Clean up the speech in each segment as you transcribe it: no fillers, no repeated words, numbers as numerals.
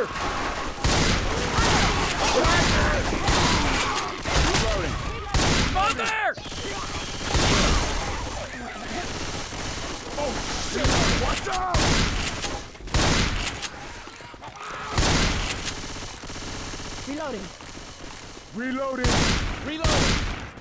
here! Reloading. On there! Oh, shit! Watch out! Reloading. Reloading! Reloading.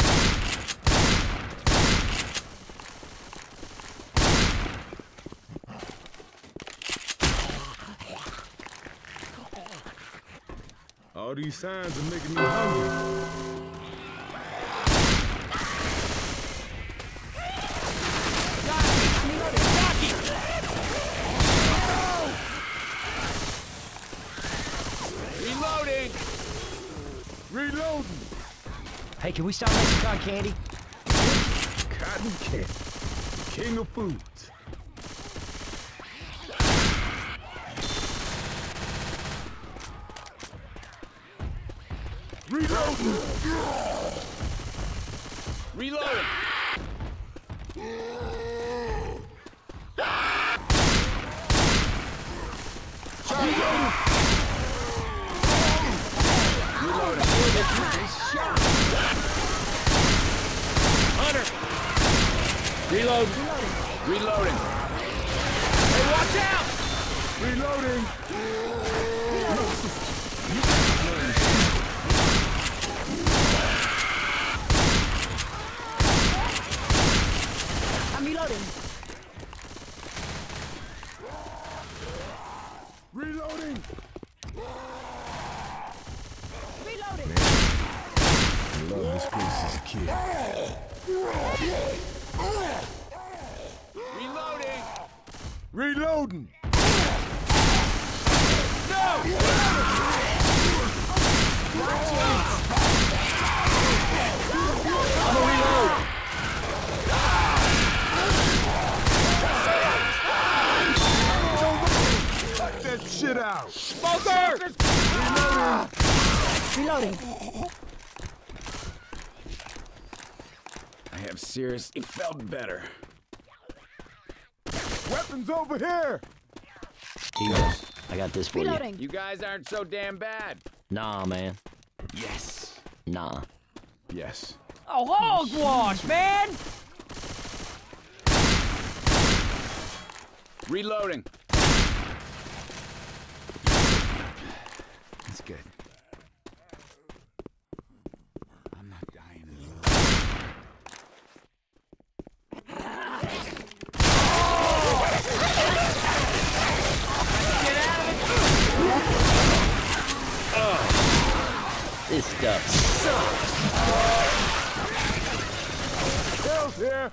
All these signs are making me hungry. Reloading. Reloading! Hey, can we stop making cotton candy? Cotton candy, the king of foods. Reloading! Reloading. Hunter! Reload! Reloading! Hey, watch out! Reloading! I'm reloading. Reloading! Reloading. I love this place as a kid. Reloading! Reloading! No! I'm a reload! Cut that shit out! Smoker! Reloading. I have seriously felt better. Weapons over here! Heroes, I got this for you. Reloading. You guys aren't so damn bad. Nah, man. Yes. Nah. Yes. Oh, hogwash, man! Reloading. That's good. I'm not dying alone. This stuff sucks. Hell's here!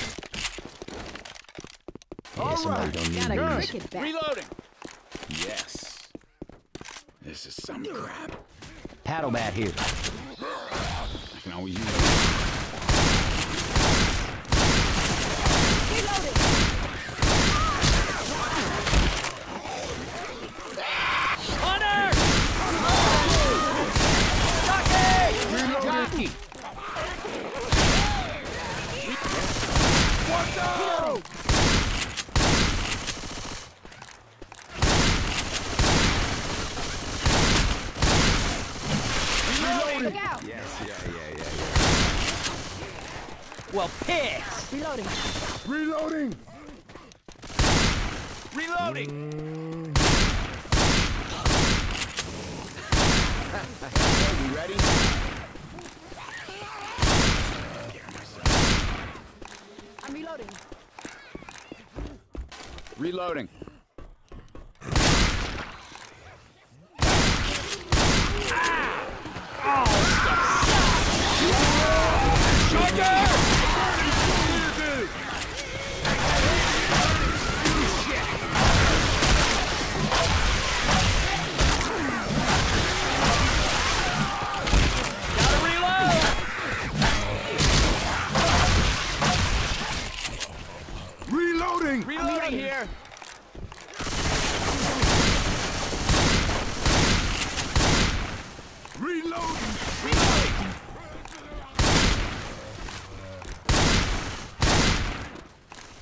Yeah, somebody don't need Got a these. cricket bat. Reloading. Yes. This is some crap. Paddle bat here. I can always use it. Reloading. Hunter! Jockey! Watch out! Look out. Yes, yeah. Well, piss! Reloading. Reloading! Reloading! You ready? I'm reloading. Reloading. Gotta reload! Reloading! Reloading here! Reloading! Reloading!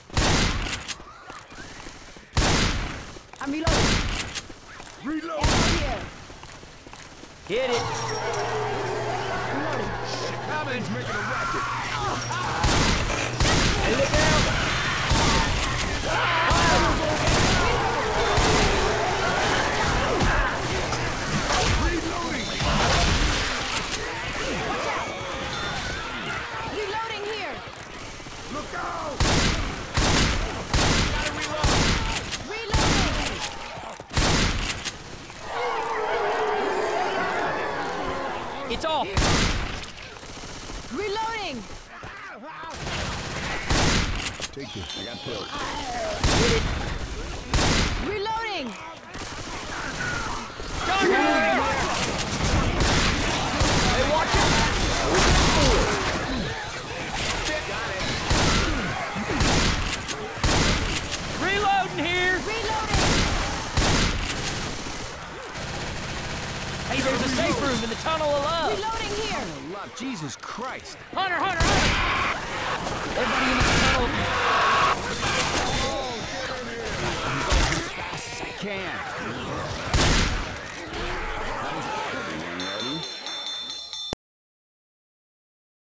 I'm reloading. Reloading! here. Hit it. Reloading. Common's making a racket. Hey, look out. Reloading. Reloading here. Look out. Reloading. It's off. Reloading. Take this. I got pills. Reloading. Hey, watch it. Reloading here. Reloading. Hey, there's a safe room in the tunnel of love. Reloading here. Love, Jesus Christ. Hunter, Hunter, Hunter. Everybody in the tunnel.